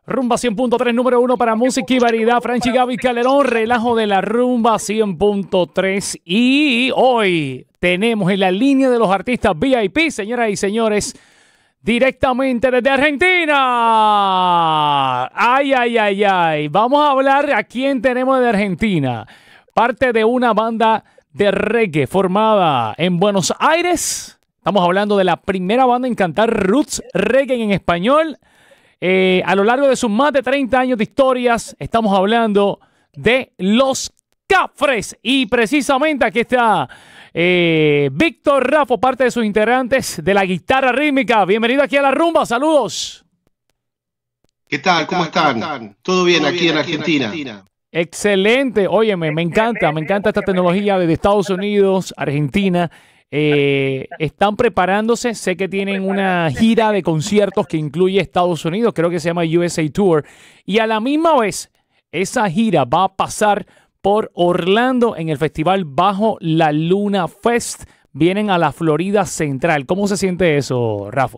Rumba 100.3, número uno para música y variedad. Franchi Gaby Calderón, relajo de la Rumba 100.3. Y hoy tenemos en la línea de los artistas VIP, señoras y señores, directamente desde Argentina. Ay, ay, ay, ay. Vamos a hablar a quién tenemos de Argentina. Parte de una banda de reggae formada en Buenos Aires. Estamos hablando de la primera banda en cantar roots reggae en español. A lo largo de sus más de 30 años de historias, estamos hablando de Los Cafres. Y precisamente aquí está Víctor Rafo, parte de sus integrantes de la guitarra rítmica. Bienvenido aquí a La Rumba, saludos. ¿Qué tal? ¿Cómo están? ¿Todo bien aquí en Argentina? Excelente. Óyeme, me encanta esta tecnología desde Estados Unidos, Argentina. Están preparándose, sé que tienen una gira de conciertos que incluye Estados Unidos, creo que se llama USA Tour, y a la misma vez esa gira va a pasar por Orlando en el festival Bajo la Luna Fest. Vienen a la Florida Central. ¿Cómo se siente eso, Rafa?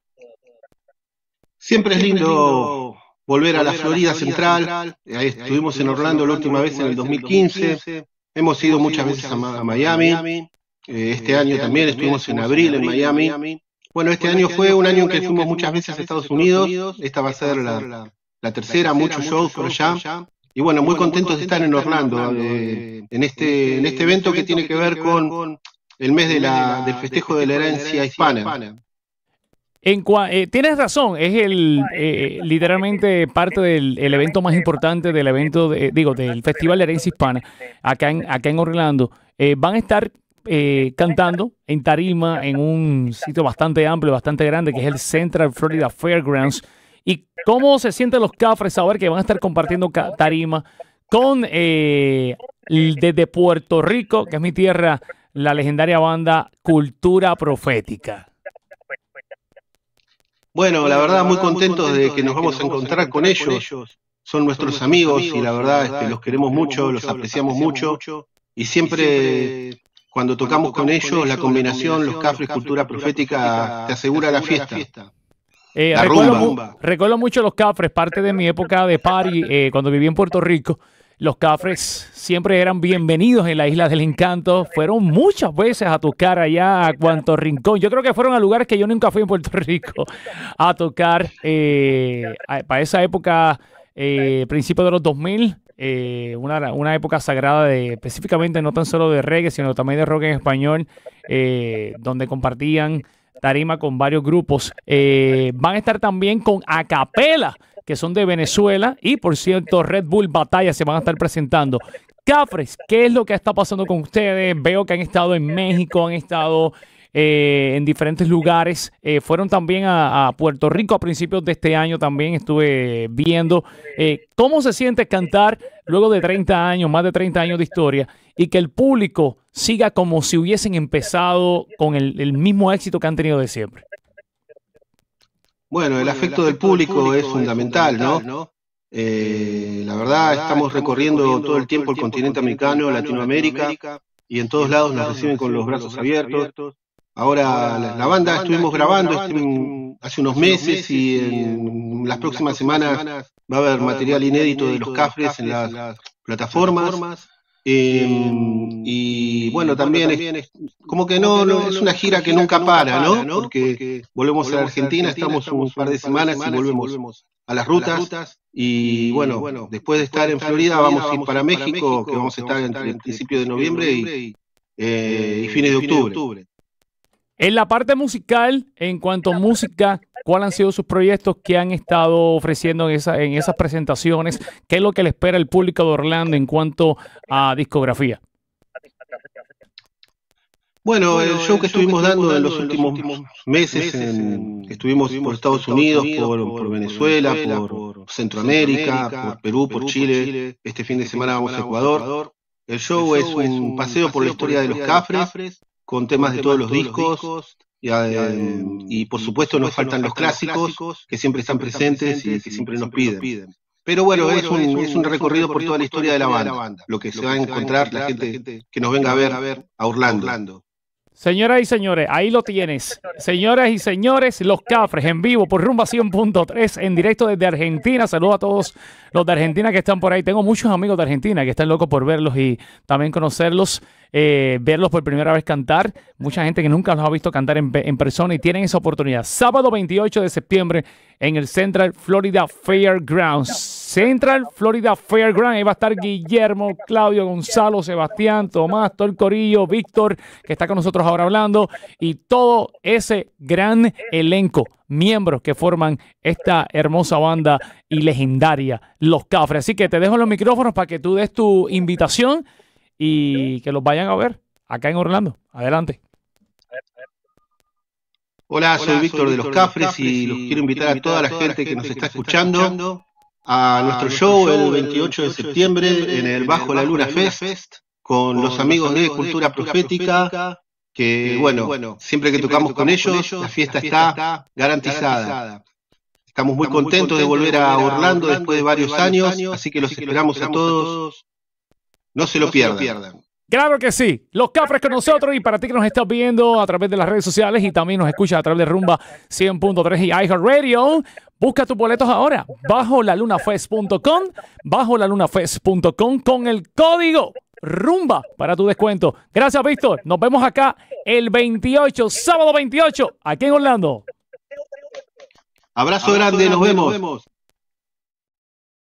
Siempre es lindo volver a la Florida Central. Ahí estuvimos en Orlando la última vez en el 2015, hemos ido muchas veces a Miami. Este año también estuvimos en abril en Miami. Bueno, este año fue un año en que fuimos muchas veces a Estados Unidos. Esta va a ser la tercera, muchos shows por allá. Y bueno, muy contentos de estar en Orlando, en este evento que tiene que ver con el mes del festejo de la herencia hispana. Tienes razón, es literalmente parte del evento más importante del evento, del Festival de Herencia Hispana, acá en Orlando. Van a estar cantando en tarima en un sitio bastante amplio, bastante grande, que es el Central Florida Fairgrounds. ¿Y cómo se sienten los Cafres saber que van a estar compartiendo tarima con desde Puerto Rico, que es mi tierra, la legendaria banda Cultura Profética? Bueno, la verdad muy contentos de que nos vamos a encontrar con ellos. Son nuestros amigos y la verdad los queremos mucho, los apreciamos mucho y siempre cuando tocamos con ellos, la combinación, los Cafres, Cultura Profética, te asegura la fiesta. Recuerdo mucho los Cafres, parte de mi época de party, cuando viví en Puerto Rico. Los Cafres siempre eran bienvenidos en la Isla del Encanto. Fueron muchas veces a tocar allá a cuanto rincón. Yo creo que fueron a lugares que yo nunca fui en Puerto Rico a tocar. Para esa época, principios de los 2000, una época sagrada específicamente no tan solo de reggae, sino también de rock en español, donde compartían tarima con varios grupos. Van a estar también con Acapela, que son de Venezuela, y por cierto Red Bull Batalla se van a estar presentando. Cafres, ¿qué es lo que está pasando con ustedes? Veo que han estado en México, han estado en diferentes lugares. Fueron también a Puerto Rico a principios de este año, también estuve viendo. ¿Cómo se siente cantar luego de 30 años, más de 30 años de historia, y que el público siga como si hubiesen empezado con el mismo éxito que han tenido de siempre? Bueno, el afecto del público es fundamental, ¿no? La verdad, estamos recorriendo todo el tiempo el continente americano, Latinoamérica, y en todos lados nos reciben con los brazos abiertos. Ahora, la banda estuvimos grabando hace unos meses y en las próximas semanas va a haber material inédito de los Cafres en las plataformas. Y bueno, también es como que no es una gira que nunca para, ¿no? Porque volvemos a la Argentina, estamos un par de semanas y volvemos a las rutas. Y bueno, después de estar en Florida vamos a ir para México, que vamos a estar entre el principio de noviembre y fines de octubre. En la parte musical, en cuanto a música, ¿cuáles han sido sus proyectos que han estado ofreciendo en esas presentaciones? ¿Qué es lo que le espera el público de Orlando en cuanto a discografía? Bueno, el show que estuvimos dando en los últimos meses, estuvimos por Estados Unidos, por Venezuela, por Centroamérica, por Perú, por Chile. Este fin de semana vamos a Ecuador. El show es un paseo por la historia de los Cafres, con temas de todos los discos, y por supuesto nos faltan los clásicos, que siempre están presentes y que siempre nos piden. Pero bueno, es un recorrido por toda la historia de la banda, lo que se va a encontrar la gente que nos venga a ver a Orlando. Señoras y señores, ahí lo tienes. Señoras y señores, Los Cafres en vivo por Rumba 100.3 en directo desde Argentina. Saludos a todos los de Argentina que están por ahí. Tengo muchos amigos de Argentina que están locos por verlos y también conocerlos, verlos por primera vez cantar. Mucha gente que nunca los ha visto cantar en persona y tienen esa oportunidad. Sábado 28 de septiembre en el Central Florida Fairgrounds. Central Florida Fairgrounds. Ahí va a estar Guillermo, Claudio, Gonzalo, Sebastián, Tomás, todo el corillo, Víctor, que está con nosotros ahora hablando, y todo ese gran elenco, miembros que forman esta hermosa banda y legendaria, Los Cafres. Así que te dejo los micrófonos para que tú des tu invitación y que los vayan a ver acá en Orlando. Adelante. Hola, soy Víctor de Los Cafres y los quiero invitar a toda la gente que nos está escuchando a nuestro show el 28 de septiembre en el Bajo la Luna Fest con los amigos de Cultura Profética, que bueno, siempre que tocamos con ellos, la fiesta está garantizada. Estamos muy contentos de volver a Orlando después de varios años, así que los esperamos a todos. No se lo pierdan. Claro que sí. Los Cafres con nosotros, y para ti que nos estás viendo a través de las redes sociales y también nos escuchas a través de Rumba 100.3 y iHeartRadio, busca tus boletos ahora. BajoLaLunaFest.com, BajoLaLunaFest.com con el código Rumba para tu descuento. Gracias, Víctor. Nos vemos acá el 28, sábado 28, aquí en Orlando. Abrazo grande, nos vemos.